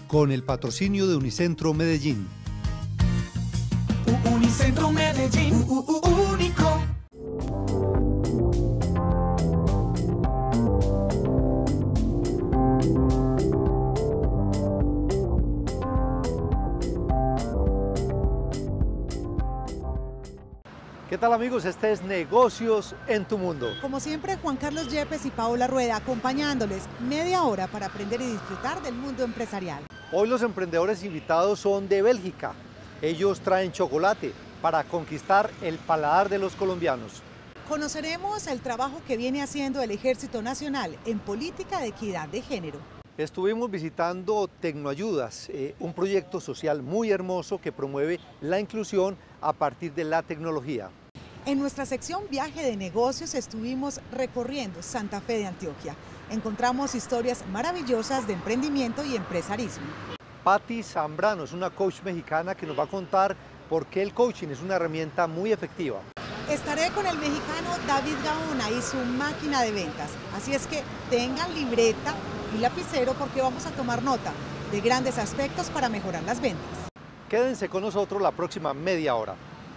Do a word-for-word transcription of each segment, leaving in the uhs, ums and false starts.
con el patrocinio de Unicentro Medellín. Unicentro Medellín, único. ¿Qué tal, amigos? Este es Negocios en tu Mundo. Como siempre, Juan Carlos Yepes y Paola Rueda acompañándoles media hora para aprender y disfrutar del mundo empresarial. Hoy los emprendedores invitados son de Bélgica. Ellos traen chocolate para conquistar el paladar de los colombianos. Conoceremos el trabajo que viene haciendo el Ejército Nacional en política de equidad de género. Estuvimos visitando Tecnoayudas, eh, un proyecto social muy hermoso que promueve la inclusión a partir de la tecnología. En nuestra sección Viaje de Negocios estuvimos recorriendo Santa Fe de Antioquia. Encontramos historias maravillosas de emprendimiento y empresarismo. Patti Zambrano es una coach mexicana que nos va a contar por qué el coaching es una herramienta muy efectiva. Estaré con el mexicano David Gaona y su máquina de ventas. Así es que tengan libreta y lapicero porque vamos a tomar nota de grandes aspectos para mejorar las ventas. Quédense con nosotros la próxima media hora.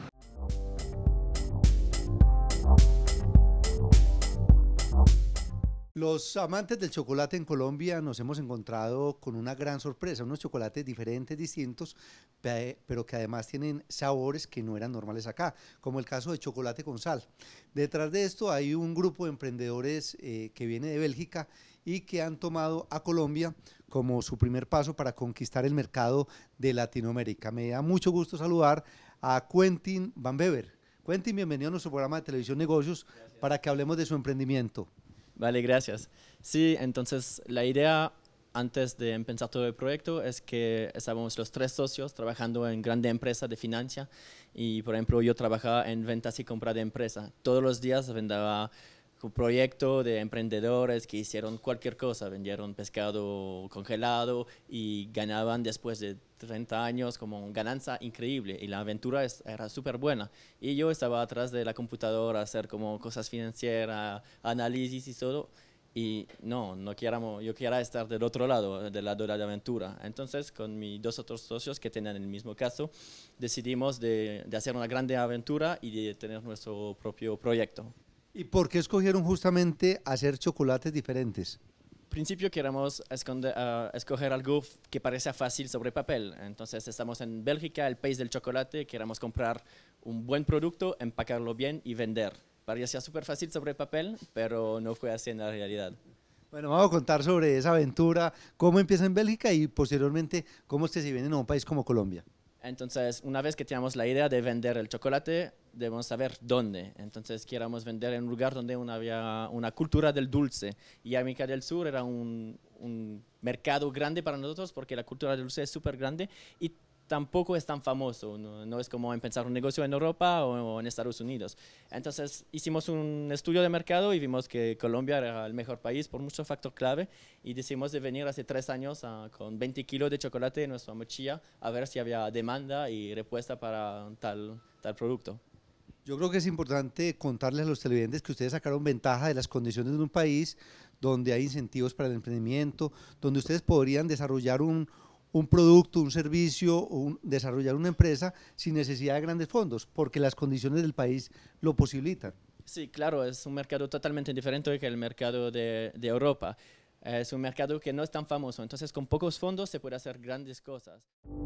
Los amantes del chocolate en Colombia nos hemos encontrado con una gran sorpresa, unos chocolates diferentes, distintos, pero que además tienen sabores que no eran normales acá, como el caso de chocolate con sal. Detrás de esto hay un grupo de emprendedores eh, que viene de Bélgica y que han tomado a Colombia como su primer paso para conquistar el mercado de Latinoamérica. Me da mucho gusto saludar a Quentin Van Bever. Quentin, bienvenido a nuestro programa de Televisión Negocios. Gracias. Para que hablemos de su emprendimiento. Vale, gracias. Sí, entonces la idea antes de empezar todo el proyecto es que estábamos los tres socios trabajando en grande empresa de financia y, por ejemplo, yo trabajaba en ventas y compra de empresa. Todos los días vendaba un proyecto de emprendedores que hicieron cualquier cosa, vendieron pescado congelado y ganaban después de treinta años como ganancia increíble y la aventura es, era súper buena. Y yo estaba atrás de la computadora a hacer como cosas financieras, análisis y todo. Y no, no queríamos, yo quería estar del otro lado, del lado de la aventura. Entonces, con mis dos otros socios que tenían el mismo caso, decidimos de, de hacer una grande aventura y de tener nuestro propio proyecto. ¿Y por qué escogieron justamente hacer chocolates diferentes? Al principio queremos esconder, uh, escoger algo que parezca fácil sobre papel. Entonces estamos en Bélgica, el país del chocolate, queremos comprar un buen producto, empacarlo bien y vender. Parecía súper fácil sobre papel, pero no fue así en la realidad. Bueno, vamos a contar sobre esa aventura, cómo empieza en Bélgica y posteriormente cómo es que se viene a un país como Colombia. Entonces, una vez que teníamos la idea de vender el chocolate, debemos saber dónde. Entonces, queríamos vender en un lugar donde una, había una cultura del dulce. Y América del Sur era un, un mercado grande para nosotros porque la cultura del dulce es súper grande y tampoco es tan famoso. No, no es como empezar un negocio en Europa o, o en Estados Unidos. Entonces, hicimos un estudio de mercado y vimos que Colombia era el mejor país por muchos factores clave y decidimos de venir hace tres años uh, con veinte kilos de chocolate en nuestra mochila a ver si había demanda y respuesta para tal, tal producto. Yo creo que es importante contarles a los televidentes que ustedes sacaron ventaja de las condiciones de un país donde hay incentivos para el emprendimiento, donde ustedes podrían desarrollar un un producto, un servicio, un, desarrollar una empresa sin necesidad de grandes fondos, porque las condiciones del país lo posibilitan. Sí, claro, es un mercado totalmente diferente que el mercado de, de Europa. Es un mercado que no es tan famoso, entonces con pocos fondos se puede hacer grandes cosas.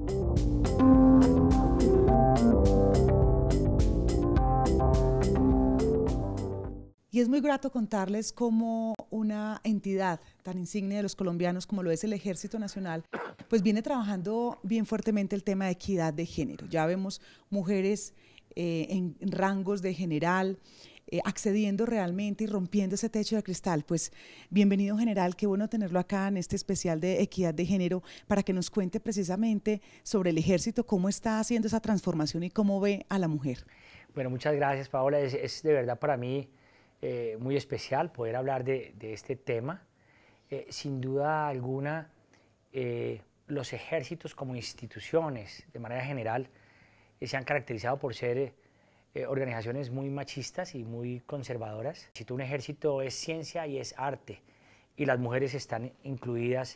Y es muy grato contarles cómo una entidad tan insigne de los colombianos como lo es el Ejército Nacional, pues viene trabajando bien fuertemente el tema de equidad de género. Ya vemos mujeres eh, en rangos de general, eh, accediendo realmente y rompiendo ese techo de cristal. Pues bienvenido, general, qué bueno tenerlo acá en este especial de equidad de género para que nos cuente precisamente sobre el Ejército, cómo está haciendo esa transformación y cómo ve a la mujer. Bueno, muchas gracias, Paola. Es, es de verdad para mí Eh, muy especial poder hablar de, de este tema. Eh, sin duda alguna, eh, los ejércitos como instituciones, de manera general, eh, se han caracterizado por ser eh, organizaciones muy machistas y muy conservadoras. Un ejército es ciencia y es arte, y las mujeres están incluidas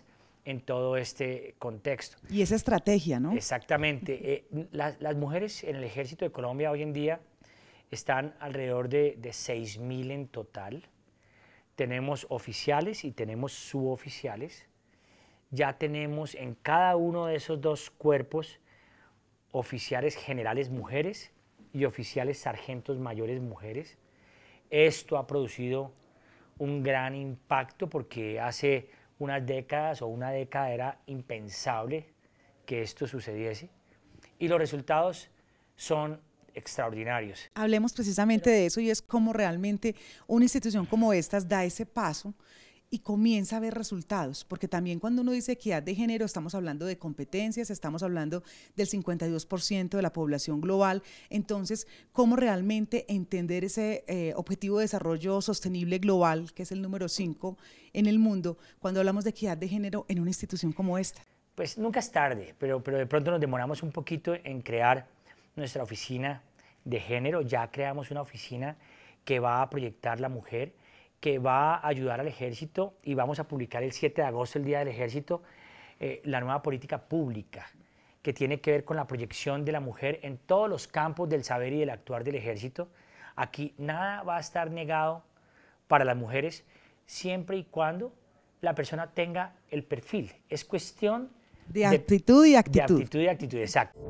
en todo este contexto. Y esa estrategia, ¿no? Exactamente. Eh, las, las mujeres en el Ejército de Colombia hoy en día están alrededor de, de seis mil en total. Tenemos oficiales y tenemos suboficiales. Ya tenemos en cada uno de esos dos cuerpos oficiales generales mujeres y oficiales sargentos mayores mujeres. Esto ha producido un gran impacto porque hace unas décadas o una década era impensable que esto sucediese y los resultados son extraordinarios. Hablemos precisamente de eso y es cómo realmente una institución como esta da ese paso y comienza a ver resultados, porque también cuando uno dice equidad de género estamos hablando de competencias, estamos hablando del cincuenta y dos por ciento de la población global, entonces cómo realmente entender ese eh, objetivo de desarrollo sostenible global, que es el número cinco en el mundo, cuando hablamos de equidad de género en una institución como esta. Pues nunca es tarde, pero, pero de pronto nos demoramos un poquito en crear nuestra oficina de género. Ya creamos una oficina que va a proyectar la mujer, que va a ayudar al ejército y vamos a publicar el siete de agosto, el Día del Ejército, eh, la nueva política pública que tiene que ver con la proyección de la mujer en todos los campos del saber y del actuar del ejército. Aquí nada va a estar negado para las mujeres siempre y cuando la persona tenga el perfil. Es cuestión de actitud y actitud. De actitud y actitud, exacto.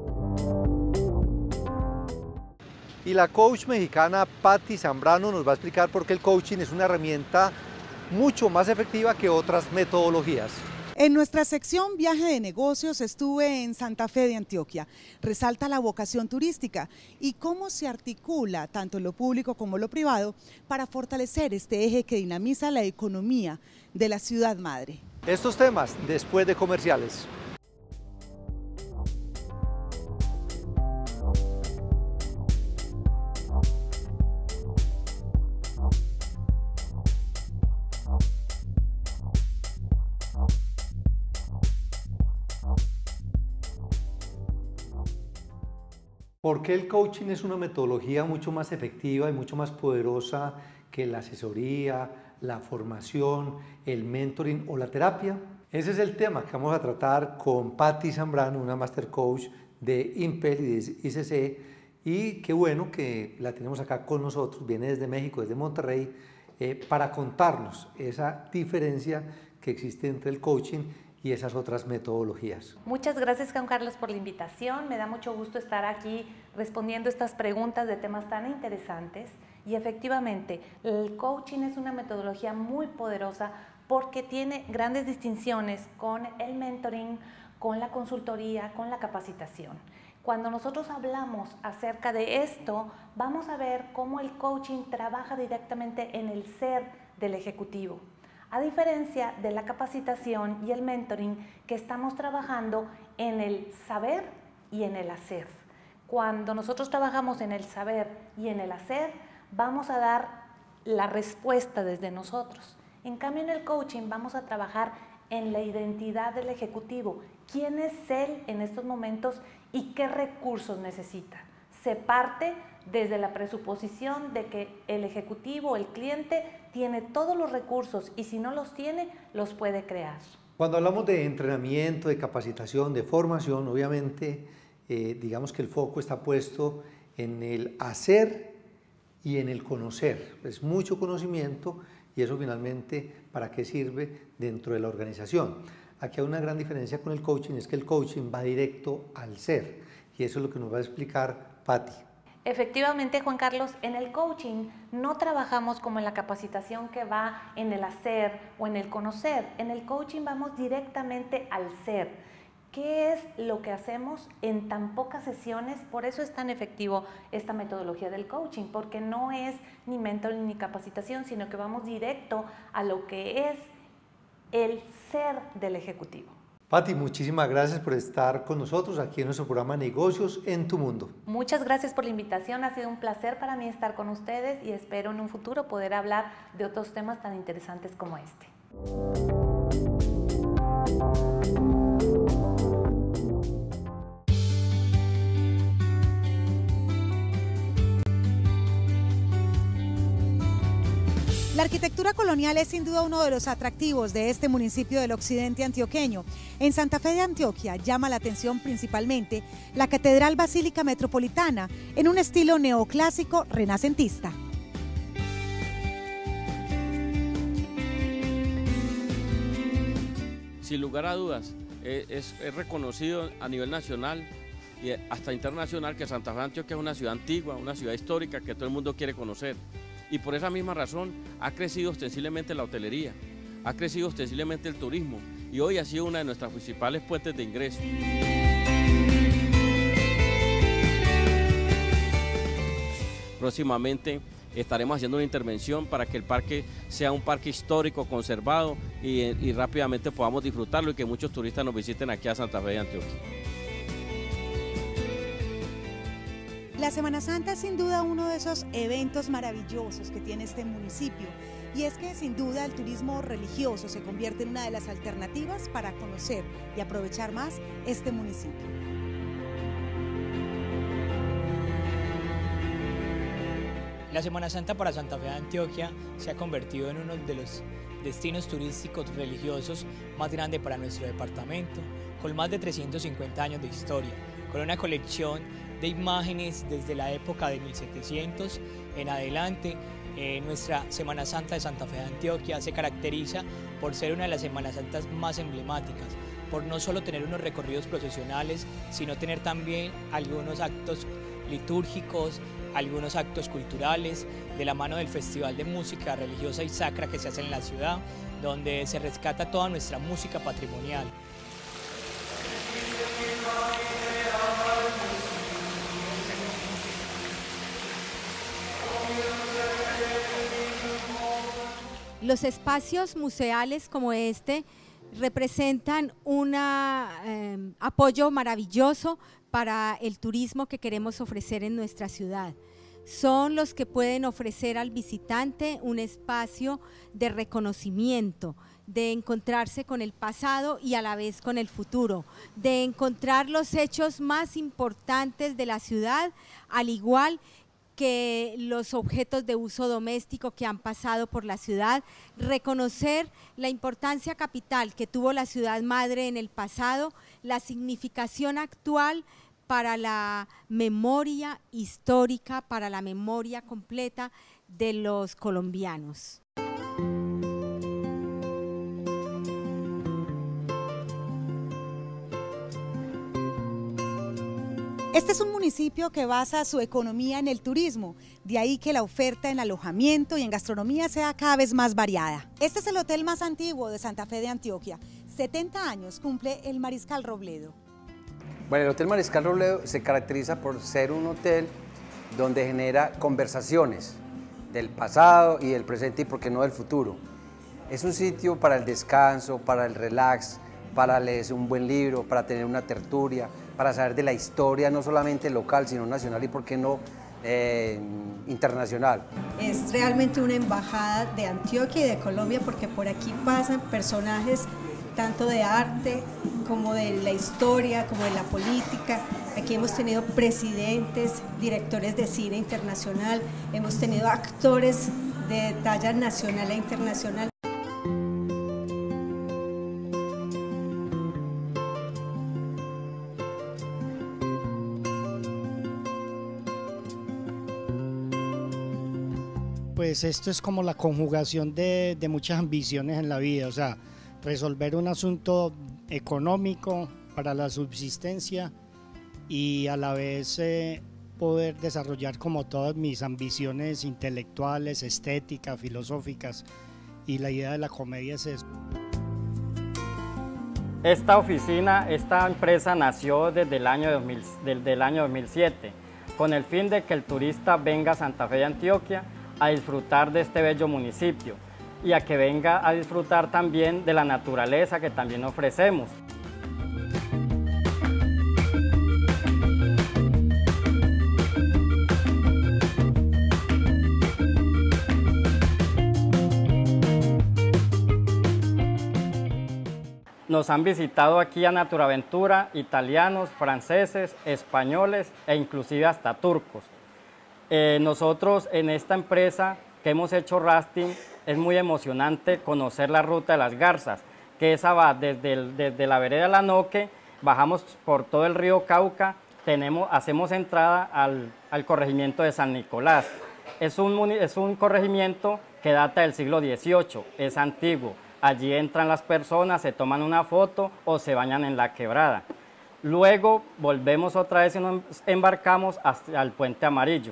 Y la coach mexicana Patti Zambrano nos va a explicar por qué el coaching es una herramienta mucho más efectiva que otras metodologías. En nuestra sección Viaje de Negocios estuve en Santa Fe de Antioquia. Resalta la vocación turística y cómo se articula tanto lo público como lo privado para fortalecer este eje que dinamiza la economía de la ciudad madre. Estos temas después de comerciales. ¿Por qué el coaching es una metodología mucho más efectiva y mucho más poderosa que la asesoría, la formación, el mentoring o la terapia? Ese es el tema que vamos a tratar con Patti Zambrano, una Master Coach de Impel y de I C C, y qué bueno que la tenemos acá con nosotros, viene desde México, desde Monterrey, eh, para contarnos esa diferencia que existe entre el coaching y esas otras metodologías. Muchas gracias, Juan Carlos, por la invitación. Me da mucho gusto estar aquí respondiendo estas preguntas de temas tan interesantes. Y efectivamente, el coaching es una metodología muy poderosa porque tiene grandes distinciones con el mentoring, con la consultoría, con la capacitación. Cuando nosotros hablamos acerca de esto, vamos a ver cómo el coaching trabaja directamente en el ser del ejecutivo. A diferencia de la capacitación y el mentoring que estamos trabajando en el saber y en el hacer. Cuando nosotros trabajamos en el saber y en el hacer, vamos a dar la respuesta desde nosotros. En cambio, en el coaching vamos a trabajar en la identidad del ejecutivo. ¿Quién es él en estos momentos y qué recursos necesita? Se parte desde la presuposición de que el ejecutivo, el cliente, tiene todos los recursos y si no los tiene, los puede crear. Cuando hablamos de entrenamiento, de capacitación, de formación, obviamente, eh, digamos que el foco está puesto en el hacer y en el conocer. Es mucho conocimiento y eso finalmente, ¿para qué sirve dentro de la organización? Aquí hay una gran diferencia con el coaching, es que el coaching va directo al ser y eso es lo que nos va a explicar Patti. Efectivamente, Juan Carlos, en el coaching no trabajamos como en la capacitación que va en el hacer o en el conocer. En el coaching vamos directamente al ser. ¿Qué es lo que hacemos en tan pocas sesiones? Por eso es tan efectivo esta metodología del coaching, porque no es ni mentoring ni capacitación, sino que vamos directo a lo que es el ser del ejecutivo. Patti, muchísimas gracias por estar con nosotros aquí en nuestro programa Negocios en tu Mundo. Muchas gracias por la invitación, ha sido un placer para mí estar con ustedes y espero en un futuro poder hablar de otros temas tan interesantes como este. La arquitectura colonial es sin duda uno de los atractivos de este municipio del occidente antioqueño. En Santa Fe de Antioquia llama la atención principalmente la Catedral Basílica Metropolitana en un estilo neoclásico renacentista. Sin lugar a dudas, es, es reconocido a nivel nacional y hasta internacional que Santa Fe de Antioquia es una ciudad antigua, una ciudad histórica que todo el mundo quiere conocer. Y por esa misma razón ha crecido ostensiblemente la hotelería, ha crecido ostensiblemente el turismo y hoy ha sido una de nuestras principales fuentes de ingresos. Próximamente estaremos haciendo una intervención para que el parque sea un parque histórico, conservado y, y rápidamente podamos disfrutarlo y que muchos turistas nos visiten aquí a Santa Fe de Antioquia. La Semana Santa es sin duda uno de esos eventos maravillosos que tiene este municipio y es que sin duda el turismo religioso se convierte en una de las alternativas para conocer y aprovechar más este municipio. La Semana Santa para Santa Fe de Antioquia se ha convertido en uno de los destinos turísticos religiosos más grandes para nuestro departamento, con más de trescientos cincuenta años de historia, con una colección de imágenes desde la época de mil setecientos en adelante. Eh, nuestra Semana Santa de Santa Fe de Antioquia se caracteriza por ser una de las Semanas Santas más emblemáticas, por no solo tener unos recorridos procesionales, sino tener también algunos actos litúrgicos, algunos actos culturales, de la mano del Festival de Música Religiosa y Sacra que se hace en la ciudad, donde se rescata toda nuestra música patrimonial. Los espacios museales como este representan un eh, apoyo maravilloso para el turismo que queremos ofrecer en nuestra ciudad. Son los que pueden ofrecer al visitante un espacio de reconocimiento, de encontrarse con el pasado y a la vez con el futuro, de encontrar los hechos más importantes de la ciudad, al igual que los objetos de uso doméstico que han pasado por la ciudad, reconocer la importancia capital que tuvo la ciudad madre en el pasado, la significación actual para la memoria histórica, para la memoria completa de los colombianos. Este es un municipio que basa su economía en el turismo, de ahí que la oferta en alojamiento y en gastronomía sea cada vez más variada. Este es el hotel más antiguo de Santa Fe de Antioquia. setenta años cumple el Mariscal Robledo. Bueno, el Hotel Mariscal Robledo se caracteriza por ser un hotel donde genera conversaciones del pasado y del presente y por qué no del futuro. Es un sitio para el descanso, para el relax, para leer un buen libro, para tener una tertulia, para saber de la historia no solamente local, sino nacional y por qué no eh, internacional. Es realmente una embajada de Antioquia y de Colombia porque por aquí pasan personajes tanto de arte como de la historia, como de la política. Aquí hemos tenido presidentes, directores de cine internacional, hemos tenido actores de talla nacional e internacional. Pues esto es como la conjugación de, de muchas ambiciones en la vida, o sea, resolver un asunto económico para la subsistencia y a la vez eh, poder desarrollar como todas mis ambiciones intelectuales, estéticas, filosóficas, y la idea de la comedia es eso. Esta oficina, esta empresa nació desde el año dos mil, desde el año dos mil siete con el fin de que el turista venga a Santa Fe de Antioquia a disfrutar de este bello municipio y a que venga a disfrutar también de la naturaleza que también ofrecemos. Nos han visitado aquí a Naturaventura italianos, franceses, españoles e inclusive hasta turcos. Eh, nosotros en esta empresa que hemos hecho rafting, es muy emocionante conocer la ruta de las garzas, que esa va desde, el, desde la vereda La Noque, bajamos por todo el río Cauca, tenemos, hacemos entrada al, al corregimiento de San Nicolás. Es un, es un corregimiento que data del siglo dieciocho, es antiguo. Allí entran las personas, se toman una foto o se bañan en la quebrada. Luego volvemos otra vez y nos embarcamos hasta el Puente Amarillo.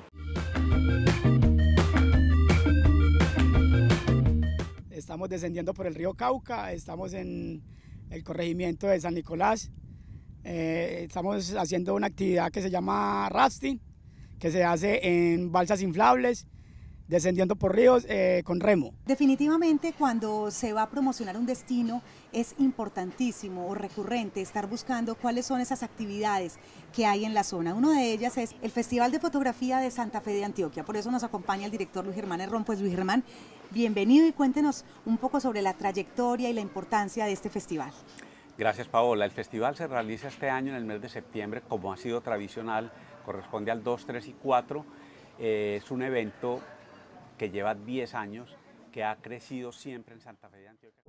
Estamos descendiendo por el río Cauca, estamos en el corregimiento de San Nicolás. Eh, estamos haciendo una actividad que se llama rafting, que se hace en balsas inflables, descendiendo por ríos eh, con remo. Definitivamente cuando se va a promocionar un destino es importantísimo o recurrente estar buscando cuáles son esas actividades que hay en la zona. Una de ellas es el Festival de Fotografía de Santa Fe de Antioquia, por eso nos acompaña el director Luis Germán Herrón. Pues Luis Germán, bienvenido y cuéntenos un poco sobre la trayectoria y la importancia de este festival. Gracias, Paola. El festival se realiza este año en el mes de septiembre, como ha sido tradicional, corresponde al dos, tres y cuatro. Eh, es un evento que lleva diez años, que ha crecido siempre en Santa Fe de Antioquia.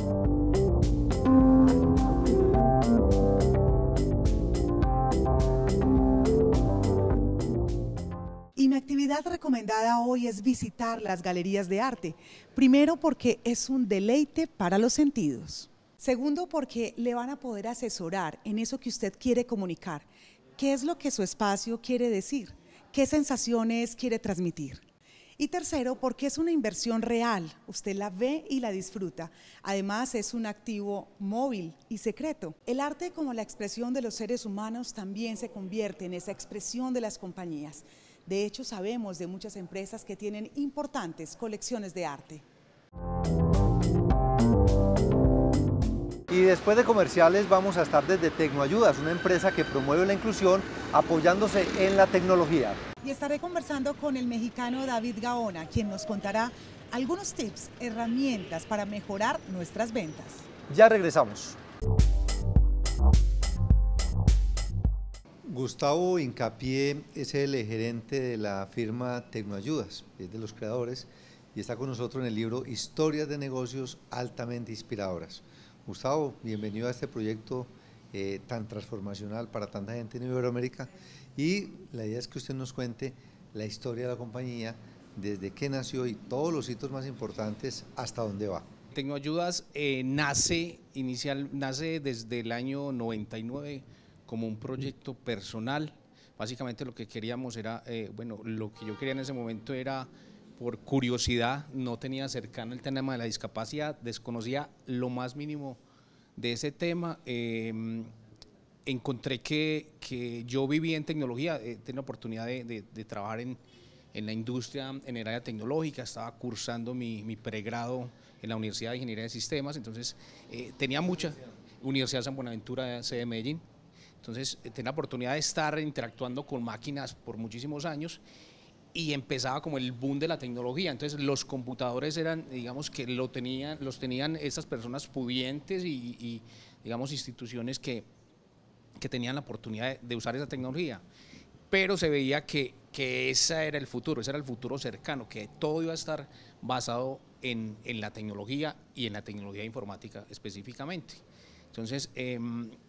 Y mi actividad recomendada hoy es visitar las galerías de arte. Primero porque es un deleite para los sentidos. Segundo porque le van a poder asesorar en eso que usted quiere comunicar. ¿Qué es lo que su espacio quiere decir? ¿Qué sensaciones quiere transmitir? Y tercero, porque es una inversión real, usted la ve y la disfruta. Además, es un activo móvil y secreto. El arte, como la expresión de los seres humanos, también se convierte en esa expresión de las compañías. De hecho, sabemos de muchas empresas que tienen importantes colecciones de arte. Y después de comerciales vamos a estar desde Tecnoayudas, una empresa que promueve la inclusión apoyándose en la tecnología. Y estaré conversando con el mexicano David Gaona, quien nos contará algunos tips, herramientas para mejorar nuestras ventas. Ya regresamos. Gustavo Hincapié es el gerente de la firma Tecnoayudas, es de los creadores, y está con nosotros en el libro Historias de negocios altamente inspiradoras. Gustavo, bienvenido a este proyecto eh, tan transformacional para tanta gente en Iberoamérica, y la idea es que usted nos cuente la historia de la compañía, desde qué nació y todos los hitos más importantes hasta dónde va. Tecnoayudas eh, nace, inicial, nace desde el año noventa y nueve como un proyecto personal. Básicamente lo que queríamos era, eh, bueno, lo que yo quería en ese momento era, por curiosidad, no tenía cercano el tema de la discapacidad, desconocía lo más mínimo de ese tema. Eh, encontré que, que yo vivía en tecnología, eh, tenía la oportunidad de, de, de trabajar en, en la industria, en el área tecnológica, estaba cursando mi, mi pregrado en la Universidad de Ingeniería de Sistemas, entonces eh, tenía mucha, Universidad San Buenaventura, sede de Medellín, entonces eh, tenía la oportunidad de estar interactuando con máquinas por muchísimos años, y empezaba como el boom de la tecnología. Entonces los computadores eran, digamos que lo tenían, los tenían estas personas pudientes y, y digamos instituciones que, que tenían la oportunidad de, de usar esa tecnología, pero se veía que, que ese era el futuro, ese era el futuro cercano, que todo iba a estar basado en, en la tecnología y en la tecnología informática específicamente. Entonces eh,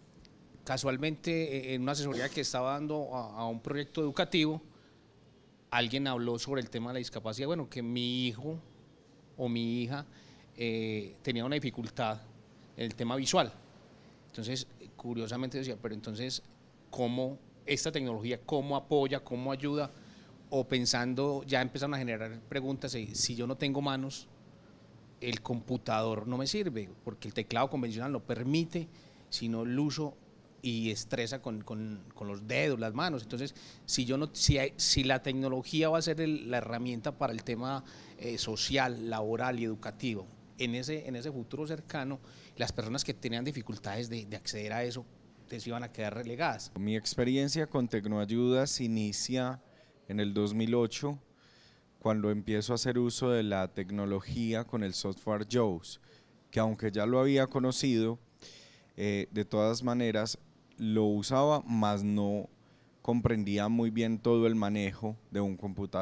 casualmente en una asesoría que estaba dando a, a un proyecto educativo, alguien habló sobre el tema de la discapacidad, bueno, que mi hijo o mi hija eh, tenía una dificultad en el tema visual. Entonces, curiosamente decía, pero entonces, ¿cómo esta tecnología, cómo apoya, cómo ayuda? O pensando, ya empezaron a generar preguntas, si yo no tengo manos, el computador no me sirve, porque el teclado convencional no permite, sino el uso y estresa con, con, con los dedos, las manos. Entonces, si, yo no, si, hay, si la tecnología va a ser el, la herramienta para el tema eh, social, laboral y educativo, en ese, en ese futuro cercano, las personas que tenían dificultades de, de acceder a eso, se iban a quedar relegadas. Mi experiencia con Tecnoayudas inicia en el dos mil ocho, cuando empiezo a hacer uso de la tecnología con el software JAWS, que aunque ya lo había conocido, eh, de todas maneras, lo usaba, mas no comprendía muy bien todo el manejo de un computador.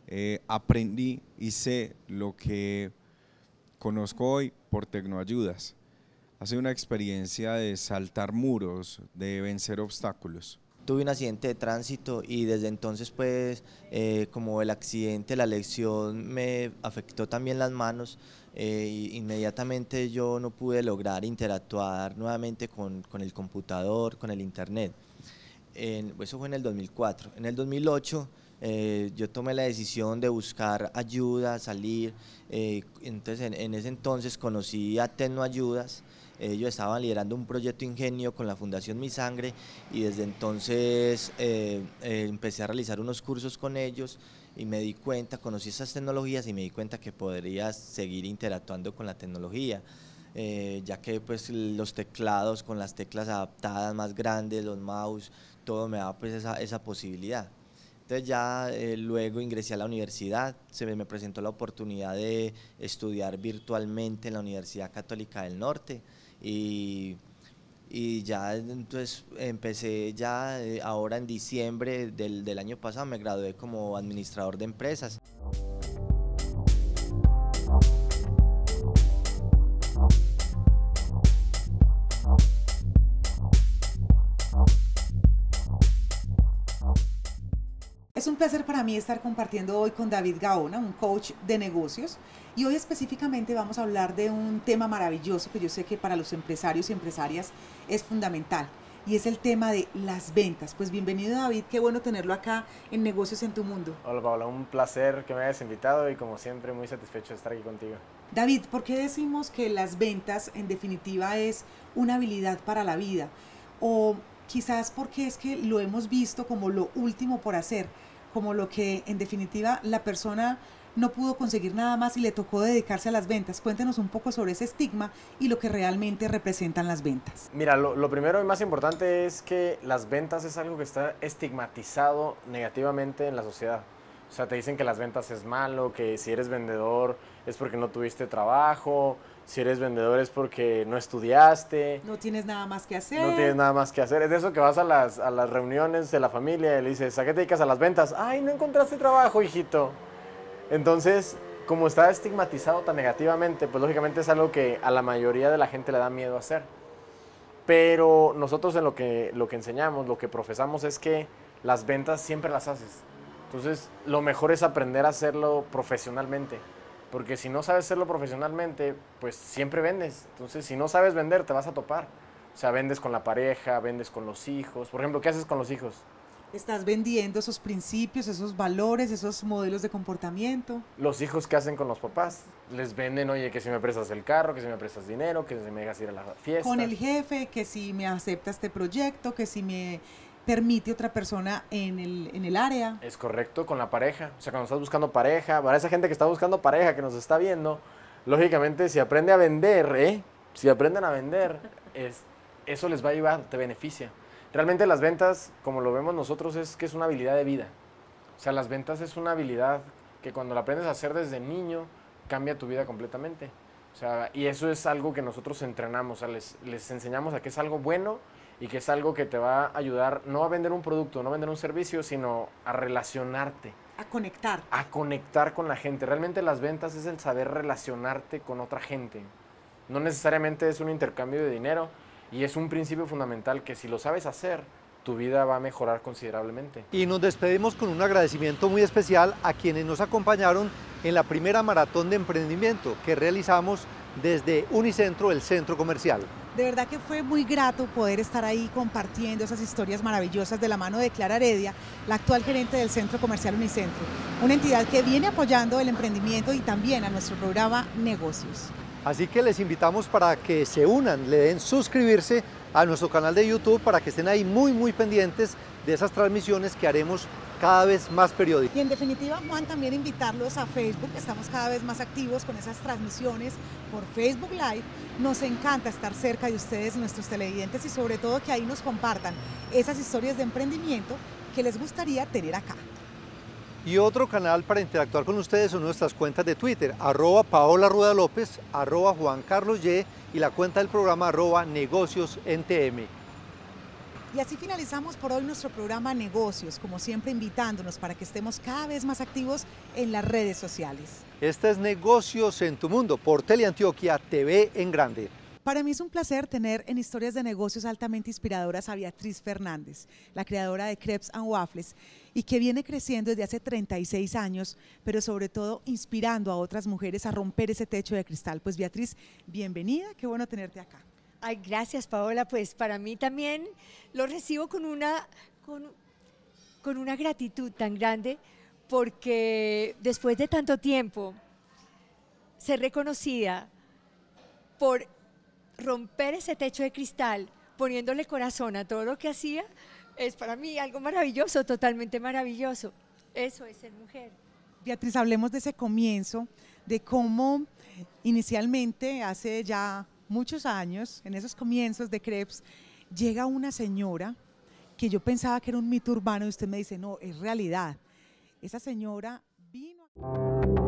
eh, aprendí y sé lo que conozco hoy por Tecnoayudas. Ha sido una experiencia de saltar muros, de vencer obstáculos. Tuve un accidente de tránsito y desde entonces pues eh, como el accidente, la lesión me afectó también las manos, eh, y inmediatamente yo no pude lograr interactuar nuevamente con, con el computador, con el internet. En, eso fue en el dos mil cuatro. En el dos mil ocho eh, yo tomé la decisión de buscar ayuda, salir, eh, entonces en, en ese entonces conocí a Tecnoayudas. Ellos estaban liderando un proyecto Ingenio con la Fundación Mi Sangre y desde entonces eh, eh, empecé a realizar unos cursos con ellos y me di cuenta, conocí esas tecnologías y me di cuenta que podría seguir interactuando con la tecnología, eh, ya que pues los teclados con las teclas adaptadas más grandes, los mouse, todo me daba pues esa, esa posibilidad. Entonces ya eh, luego ingresé a la universidad, se me, me presentó la oportunidad de estudiar virtualmente en la Universidad Católica del Norte. Y, y ya entonces empecé ya eh, ahora en diciembre del, del año pasado me gradué como administrador de empresas. Es un placer para mí estar compartiendo hoy con David Gaona, un coach de negocios, y hoy específicamente vamos a hablar de un tema maravilloso que yo sé que para los empresarios y empresarias es fundamental, y es el tema de las ventas. Pues bienvenido, David, qué bueno tenerlo acá en Negocios en tu Mundo. Hola Paola, un placer que me hayas invitado y como siempre muy satisfecho de estar aquí contigo. David, ¿por qué decimos que las ventas en definitiva es una habilidad para la vida? O quizás porque es que lo hemos visto como lo último por hacer, como lo que en definitiva la persona no pudo conseguir nada más y le tocó dedicarse a las ventas. Cuéntenos un poco sobre ese estigma y lo que realmente representan las ventas. Mira, lo, lo primero y más importante es que las ventas es algo que está estigmatizado negativamente en la sociedad. O sea, te dicen que las ventas es malo, que si eres vendedor es porque no tuviste trabajo, si eres vendedor es porque no estudiaste. No tienes nada más que hacer. No tienes nada más que hacer. Es de eso que vas a las, a las reuniones de la familia y le dices, ¿a qué te dedicas? A las ventas. Ay, no encontraste trabajo, hijito. Entonces, como está estigmatizado tan negativamente, pues lógicamente es algo que a la mayoría de la gente le da miedo hacer. Pero nosotros en lo que, lo que enseñamos, lo que profesamos es que las ventas siempre las haces. Entonces, lo mejor es aprender a hacerlo profesionalmente. Porque si no sabes hacerlo profesionalmente, pues siempre vendes. Entonces, si no sabes vender, te vas a topar. O sea, vendes con la pareja, vendes con los hijos. Por ejemplo, ¿qué haces con los hijos? Estás vendiendo esos principios, esos valores, esos modelos de comportamiento. Los hijos, ¿qué hacen con los papás? Les venden, oye, que si me prestas el carro, que si me prestas dinero, que si me dejas ir a la fiesta. Con el jefe, que si me acepta este proyecto, que si me permite otra persona en el, en el área. Es correcto, con la pareja. O sea, cuando estás buscando pareja, para esa gente que está buscando pareja, que nos está viendo, lógicamente si aprende a vender, ¿eh? Si aprenden a vender, es, eso les va a ayudar, te beneficia. Realmente las ventas, como lo vemos nosotros, es que es una habilidad de vida. O sea, las ventas es una habilidad que cuando la aprendes a hacer desde niño, cambia tu vida completamente. O sea, y eso es algo que nosotros entrenamos, o sea, les, les enseñamos a que es algo bueno y que es algo que te va a ayudar no a vender un producto, no a vender un servicio, sino a relacionarte. A conectar. A conectar con la gente. Realmente las ventas es el saber relacionarte con otra gente. No necesariamente es un intercambio de dinero y es un principio fundamental que si lo sabes hacer, tu vida va a mejorar considerablemente. Y nos despedimos con un agradecimiento muy especial a quienes nos acompañaron en la primera maratón de emprendimiento que realizamos desde Unicentro, el centro comercial. De verdad que fue muy grato poder estar ahí compartiendo esas historias maravillosas de la mano de Clara Heredia, la actual gerente del Centro Comercial Unicentro, una entidad que viene apoyando el emprendimiento y también a nuestro programa Negocios. Así que les invitamos para que se unan, le den suscribirse a nuestro canal de YouTube para que estén ahí muy muy pendientes de esas transmisiones que haremos cada vez más periódicas. Y en definitiva, Juan, también invitarlos a Facebook, estamos cada vez más activos con esas transmisiones por Facebook Live. Nos encanta estar cerca de ustedes, nuestros televidentes, y sobre todo que ahí nos compartan esas historias de emprendimiento que les gustaría tener acá. Y otro canal para interactuar con ustedes son nuestras cuentas de Twitter, arroba Paola Rueda López, arroba Juan Carlos Y y la cuenta del programa arroba Negocios N T M. Y así finalizamos por hoy nuestro programa Negocios, como siempre invitándonos para que estemos cada vez más activos en las redes sociales. Este es Negocios en tu Mundo por Teleantioquia T V en Grande. Para mí es un placer tener en Historias de Negocios altamente inspiradoras a Beatriz Fernández, la creadora de Crepes and Waffles, y que viene creciendo desde hace treinta y seis años, pero sobre todo inspirando a otras mujeres a romper ese techo de cristal. Pues Beatriz, bienvenida, qué bueno tenerte acá. Ay, gracias Paola, pues para mí también lo recibo con una, con, con una gratitud tan grande, porque después de tanto tiempo ser reconocida por romper ese techo de cristal, poniéndole corazón a todo lo que hacía, es para mí algo maravilloso, totalmente maravilloso. Eso es ser mujer. Beatriz, hablemos de ese comienzo, de cómo inicialmente, hace ya muchos años, en esos comienzos de Crepes, llega una señora que yo pensaba que era un mito urbano y usted me dice, no, es realidad. Esa señora vino...